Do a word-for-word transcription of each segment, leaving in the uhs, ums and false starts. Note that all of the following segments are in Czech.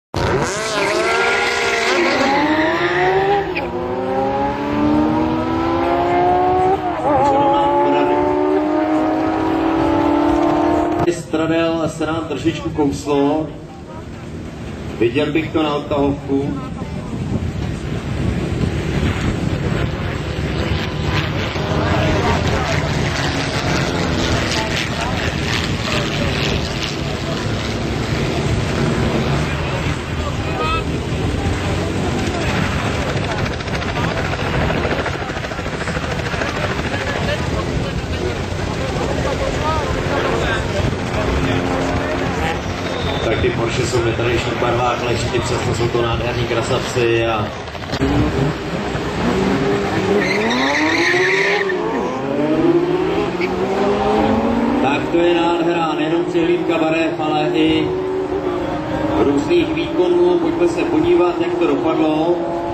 Stradel se nám trošičku kouslo, viděl bych to na odtahovku. Tak ty Porsche jsou v netradičních barvách, leží, přesně jsou to nádherní krasavci a... Tak to je nádhera, nejenom přehlídka barev, ale i různých výkonů. Pojďme se podívat, jak to dopadlo.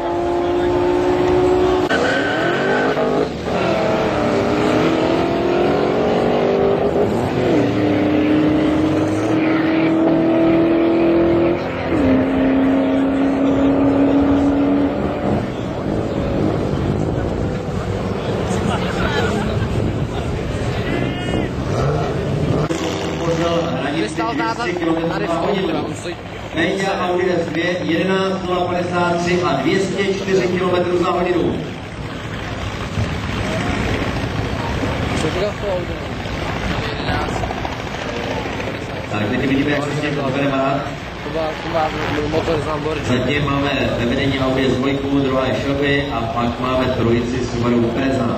Tady v Audi, Nejde Audi S dva, jedenáct nula padesát tři a dvě stě čtyři kilometrů za hodinu. Tak teď vidíme, jak se s tím odvede Marat. Zatím máme ve vedení Audi S dva, druhá je Shelby a pak máme trojici Subaru Impreza.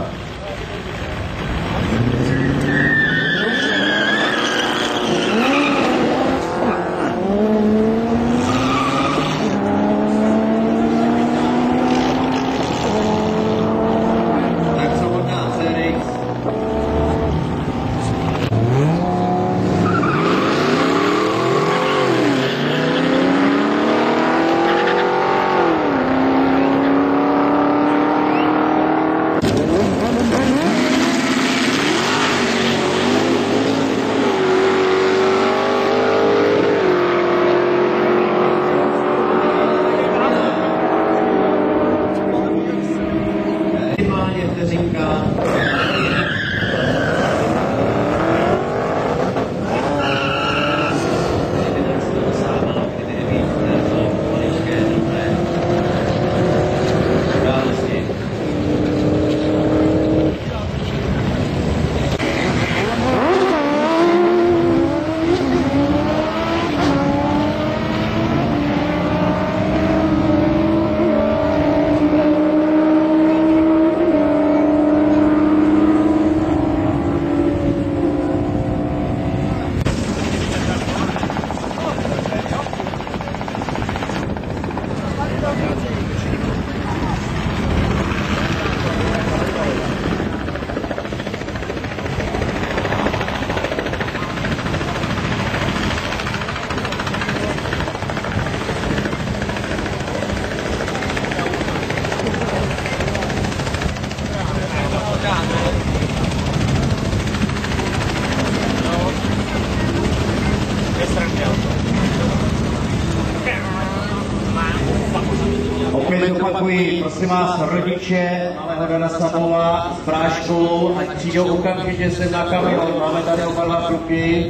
Opět opakuji, prosím vás, rodiče malého Dana Samova s práškou, ať přijdou okamžitě sem na kamion, máme tady oba dva kluky.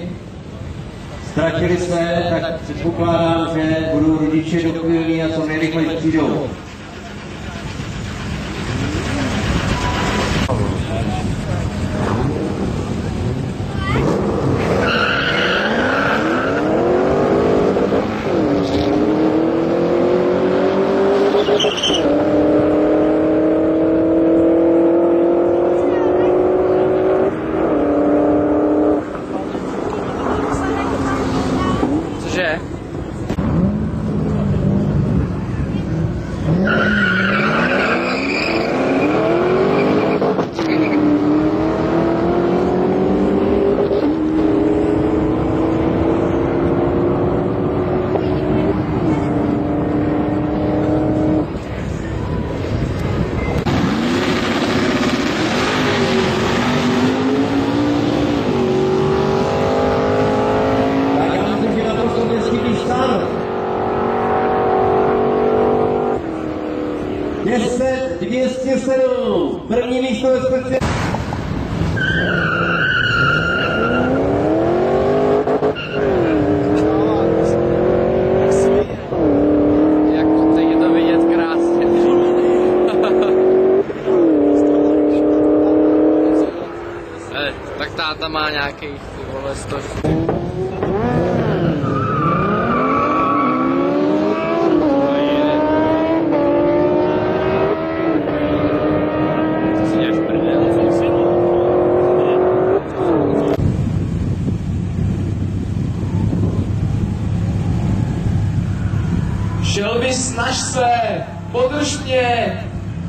Ztratili se, tak předpokládám, že budou rodiče dochvílí a co nejrychleji přijdou. deset dvě stě sedm, první místo ve speciální. Jako teď je to vidět krásně. Eh, tak táta má nějaký ty vole sto. Shelby, snaž se, podrž mě.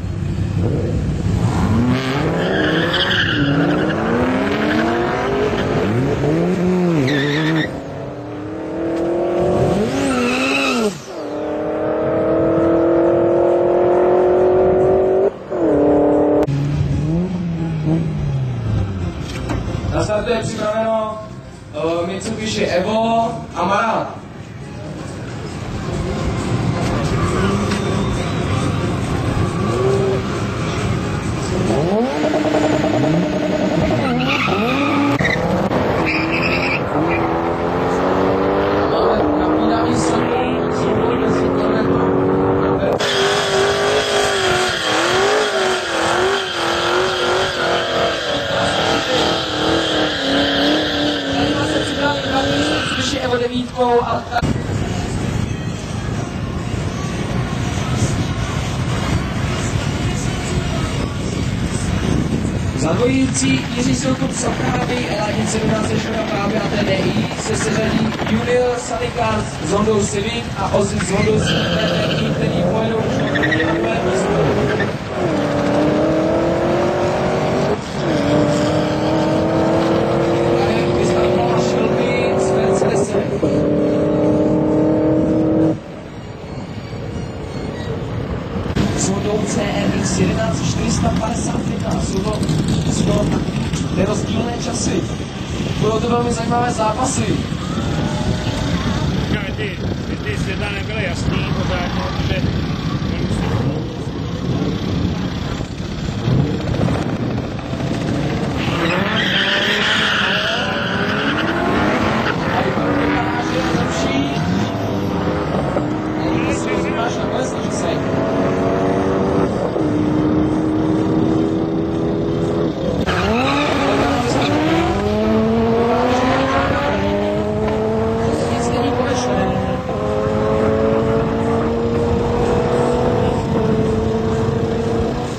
Na startu je připraveno uh, Mitsubishi Evo Amara. Evo devítkou a za dvojicí Jiří Soukup Saprávy L jedna sedmnáct Škoda Fabia T D I se seřadí Junior Sanikar s Hondou Civic a Ozzy s Hondou Civic T D I, který pojedou druhé místo. C R X jedenáct čtyři padesát jedna, jsou to, jsou to nerozdílné časy. Budou to velmi zajímavé zápasy. Ty, ty, ty světla nebyly jasný pořádně, protože